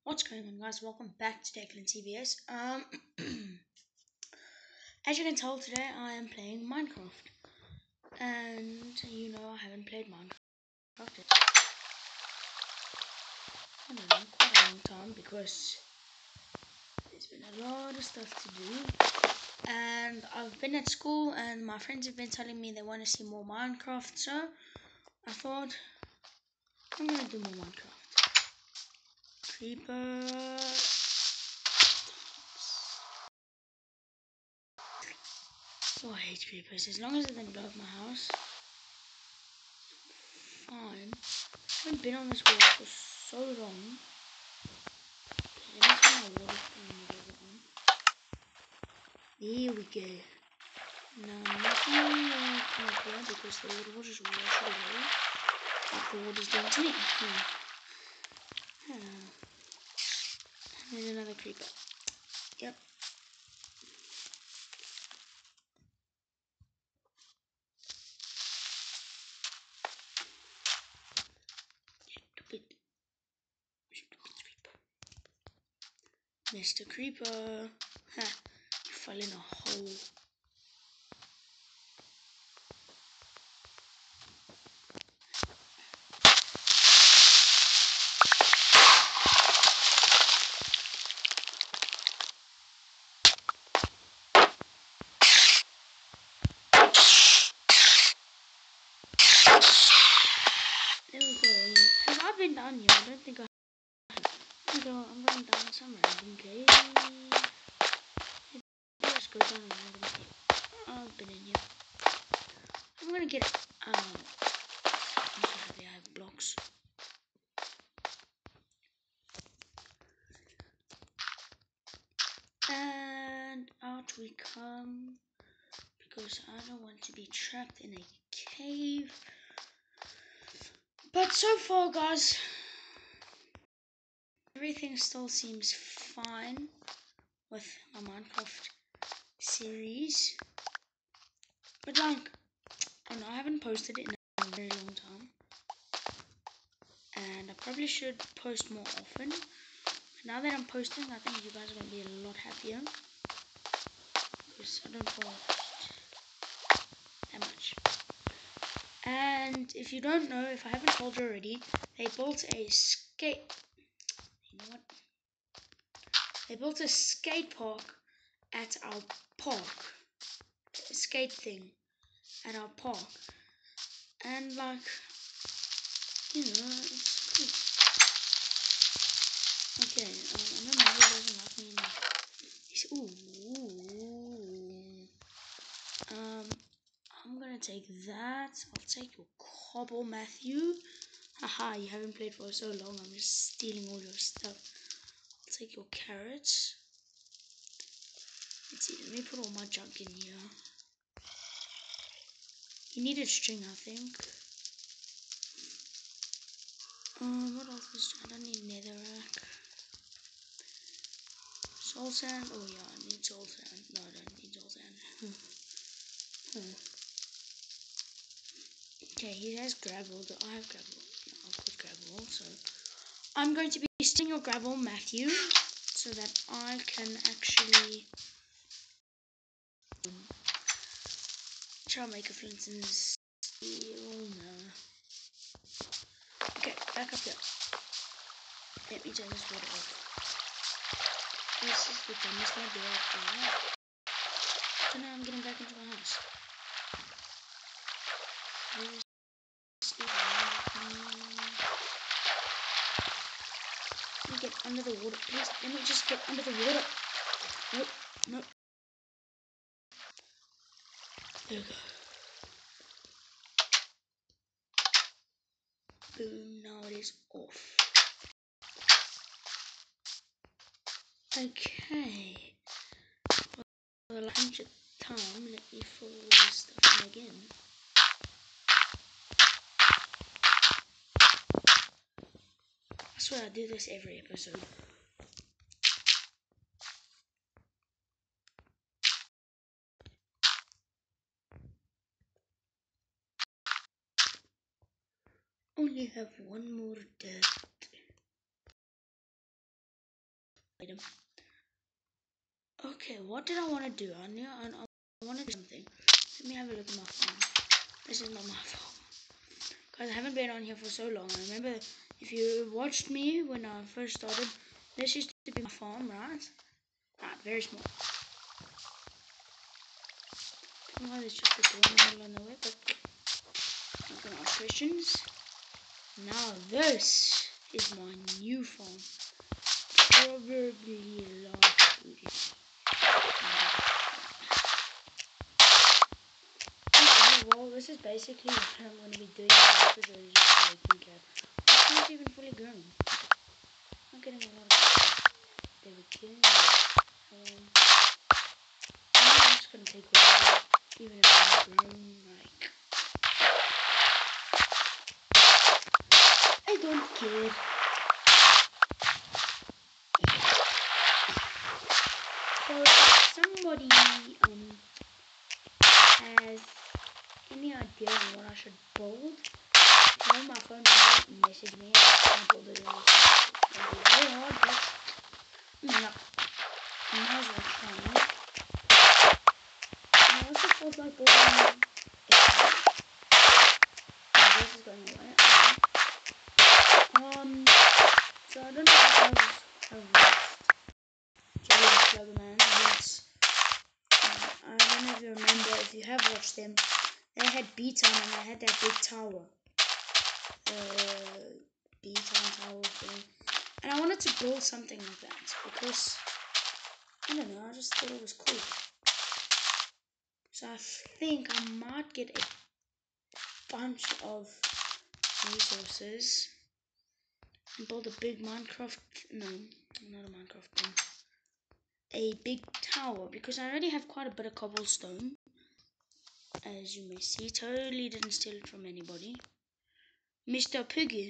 What's going on, guys? Welcome back to Declan TVS. As you can tell, today I am playing Minecraft, and I haven't played Minecraft in quite a long time because there's been a lot of stuff to do, and I've been at school, and my friends have been telling me they want to see more Minecraft, so I thought I'm gonna do more Minecraft. Creeper. Oh, I hate creepers. As long as it doesn't blow up my house, fine. I haven't been on this world for so long. Let me turn my water on. There we go. Now nothing come up here because the water will just wash it away. Like the water's doing to me. There's another creeper. Yep. Stupid creeper. Mr. Creeper. Ha! You fell in a hole. There we go. Have I been down here? I don't think I have. I'm going down some random cave. Let's go down a random cave. I've been in here. I'm gonna get I'm so happy I have blocks. And out we come, because I don't want to be trapped in a cave. But so far, guys, everything still seems fine with my Minecraft series. But like, I know I haven't posted it in a very long time, and I probably should post more often. Now that I'm posting, I think you guys are going to be a lot happier, because I don't post that much. And if you don't know, if I haven't told you already, they built a skate park at our park. A skate thing at our park. And like, it's cool. Okay, I know Mario doesn't like me enough. I'm gonna take that. I'll take your cobble, Matthew. Haha, you haven't played for so long. I'm just stealing all your stuff. I'll take your carrots. Let's see, let me put all my junk in here. You needed string, I think. What else? I don't need netherrack. Soul sand. Oh yeah, I need soul sand. No, I don't need soul sand. Okay, he has gravel. Do I have gravel? Yeah, I'll put gravel. So I'm going to be stealing your gravel, Matthew, so that I can actually try and make a flint and steel. No. Okay, back up here. Let me turn this water off. This is the dumbest idea I've ever. So now I'm getting back into the house. Let me get under the water, please. Let me just get under the water. Nope, nope. There we go. Boom, now it is off. Okay. For the 100th time, let me fill this stuff in again. I swear I do this every episode. Only have one more dirt. item. Okay, what did I want to do? I want to do something. Let me have a look at my farm. This is not my farm. Guys, I haven't been on here for so long. I remember if you watched me when I first started, this used to be my farm, right? Right, very small. Well, there's just a door in the middle of nowhere, but I'm not gonna ask questions. Now this is my new farm. Probably a large booty. Okay, well this is basically what I'm gonna be doing in the episode, is just making cat. It's not even fully grown. I'm getting a lot of they were killing me. I'm just gonna take whatever, even if I'm not grown, like I don't care. So if somebody has any idea on what I should build, call my phone number, message me, and I'll build it. It'll be very hard, but no, I might as well try. And I also thought about building this is going away. So I don't know if I have watched Jalen Sluggerman. I don't know if you remember, if you have watched them, they had B-Town and they had that big tower. B-Town tower thing. And I wanted to build something like that because, I don't know, I just thought it was cool. So I think I might get a bunch of resources and build a big Minecraft, no, not a Minecraft thing. A big tower, because I already have quite a bit of cobblestone. As you may see, totally didn't steal it from anybody. Mr. Piggy,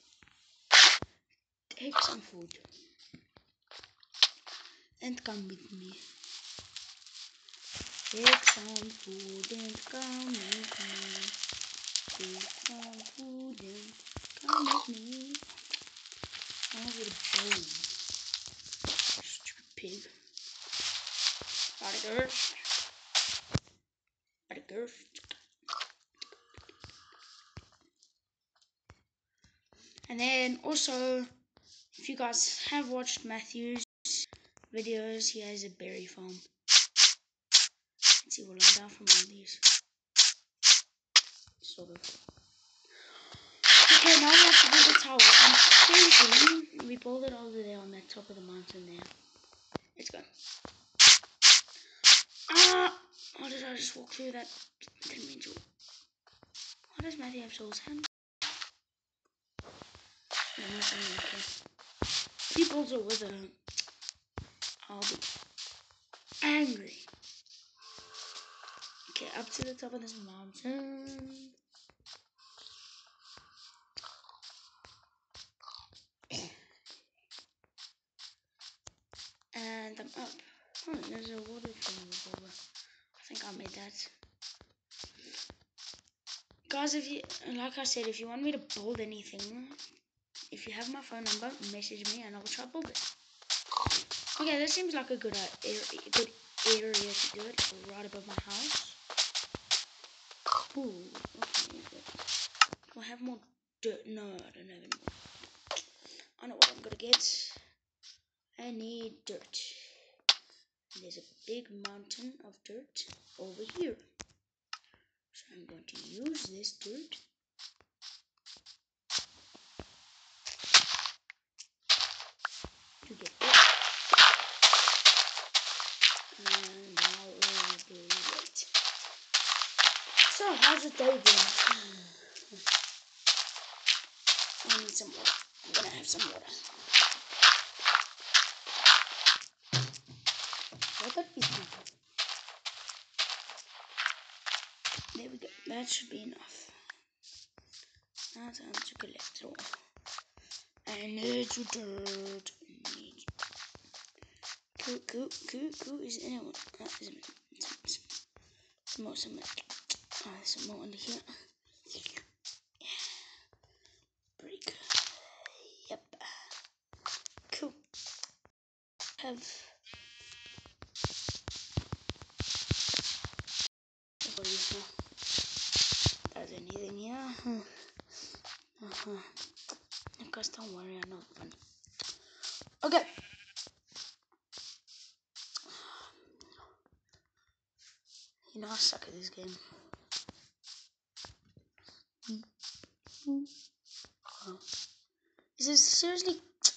take some food and come with me. Take some food and come with me. Take some food and come with me. I want a bone. Stupid pig. Body girth. And then also, if you guys have watched Matthew's videos, he has a berry farm. Let's see, we'll learn down from all these. Sort of. Okay, now we have to build a tower. I'm thinking we build it over there on that top of the mountain there. Let's go. Ah! How did I just walk through that? Didn't mean to. Why does Matthew have Soul's hand? No, okay. If he builds it with a, I'll be angry. Okay, up to the top of this mountain. And I'm up. Oh, there's a water thing over. I think I made that. Guys, if you, like I said, if you want me to build anything, if you have my phone number, message me and I will try to build it. Okay, this seems like a good area to do it, right above my house. Ooh, okay, good. Do I have more dirt? No, I don't have any more. I know what I'm gonna get. I need dirt. There's a big mountain of dirt over here. So I'm going to use this dirt to get it. And now we'll do it. So, how's the day been? I need some water. I'm gonna have some water. Water is good. There we go. That should be enough. Now time to collect it all. I need some dirt. Cool. Is anyone? Some more. Some more under here. Break. Yep. Cool. have does anything here? Guys, don't worry, I'm not funny. Okay. You know I suck at this game. Oh. Is this seriously?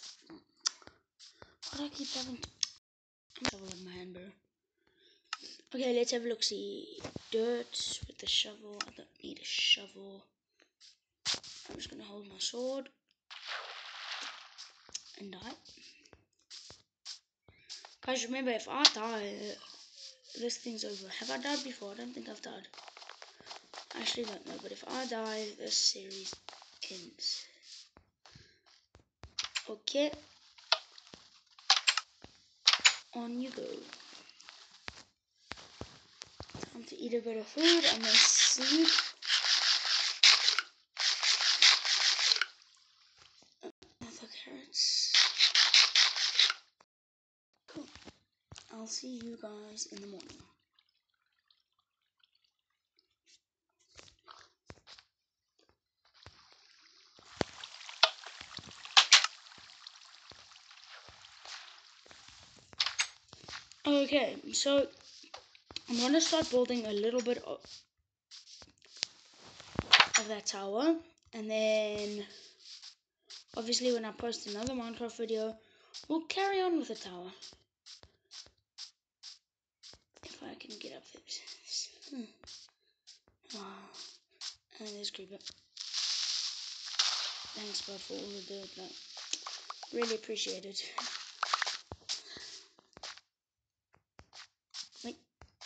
Why do I keep having shovel in my hand, bro? Okay, let's have a look. See, dirt with the shovel. I don't need a shovel. I'm just gonna hold my sword and die. Guys, remember, if I die, this thing's over. Have I died before? I don't think I've died. I actually don't know, but if I die, this series ends. Okay. On you go. Time to eat a bit of food and then sleep. Another carrots. Cool. I'll see you guys in the morning. Okay, so I'm gonna start building a little bit of that tower, and then obviously when I post another Minecraft video, we'll carry on with the tower. If I can get up this. And there's creeper. Thanks, bud, for all the dirt. Like, really appreciate it. Wait.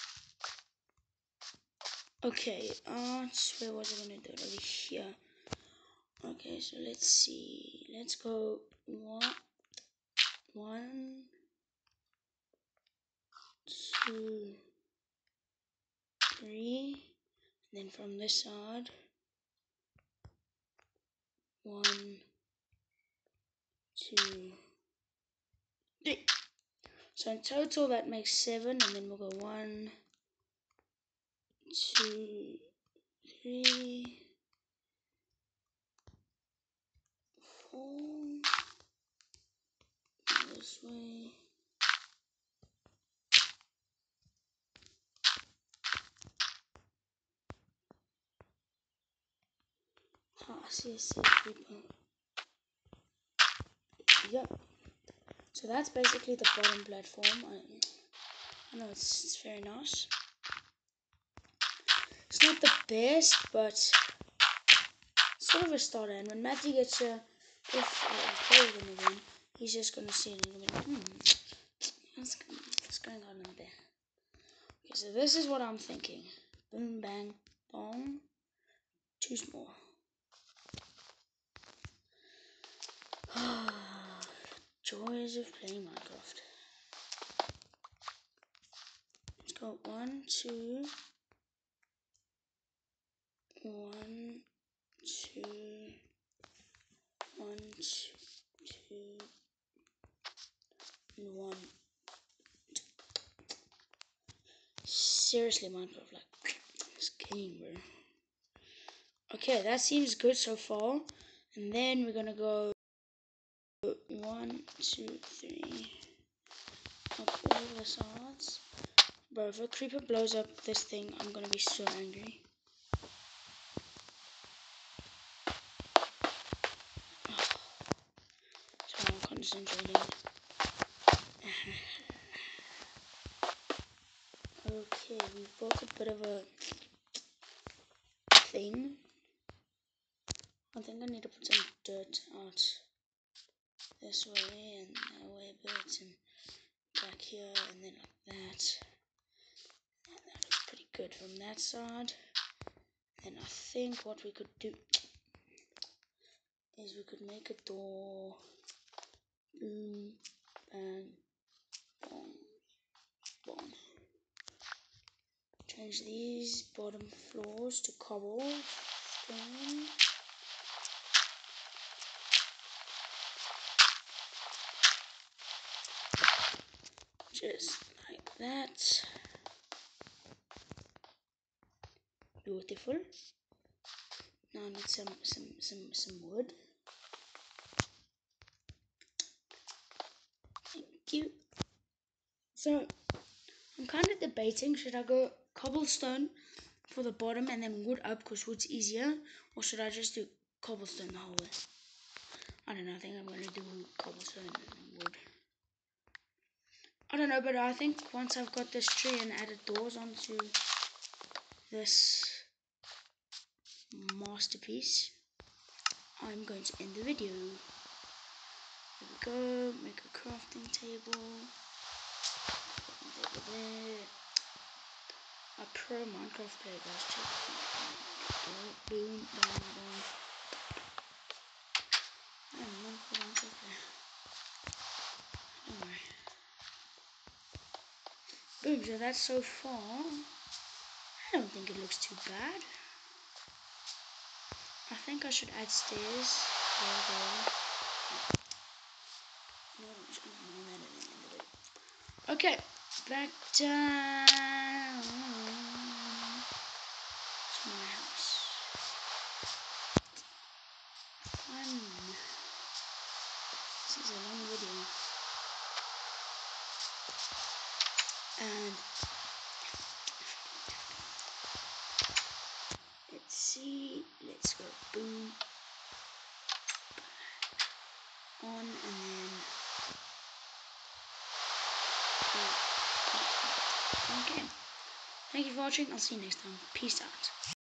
Okay, where was I gonna do it? Over here. Okay, so let's see. Let's go one, 2, 3, and then from this side, 1, 2, 3. So in total that makes 7, and then we'll go 1, 2, 3, 4. This way. I see a safe creeper. Yep. So that's basically the bottom platform. I know it's very nice. It's not the best, but sort of a starter. And when Matthew gets here, if I play with him again, he's just gonna see it and gonna be like, what's going on in there? Okay, so this is what I'm thinking. Boom, bang, bong. Too small. Joys of playing Minecraft. Let's go 1, 2, 1, 2, 1, 2, and 1. Seriously, Minecraft, like, this game, bro. Okay, that seems good so far. And then we're gonna go 1, 2, 3. Up all the sides. Bro, if a creeper blows up this thing, I'm gonna be so angry. So I'm concentrating. Okay, we've built a bit of a thing. I think I need to put some dirt out this way and that way a bit, and back here, and then like that. That looks pretty good from that side. And I think what we could do is we could make a door. Boom, bang, bong, bong. Change these bottom floors to cobble stone. Just like that. Beautiful. Now I need some wood. Thank you. So I'm kind of debating, should I go cobblestone for the bottom and then wood up because wood's easier, or should I just do cobblestone the whole way? I don't know, I think I'm going to do cobblestone and wood. I don't know, but I think once I've got this tree and added doors onto this masterpiece, I'm going to end the video. There we go, make a crafting table. Table there. A pro Minecraft player, guys. Check it out. Boom, boom, boom. I am not a Minecraft player. Don't worry. Boom, so that's so far. I don't think it looks too bad. I think I should add stairs. There. No, I'm just gonna ignore that at the end of it. Okay, back down to my house. Fun. This is a long video. And let's see. Let's go boom. On and then. Okay. Thank you for watching. I'll see you next time. Peace out.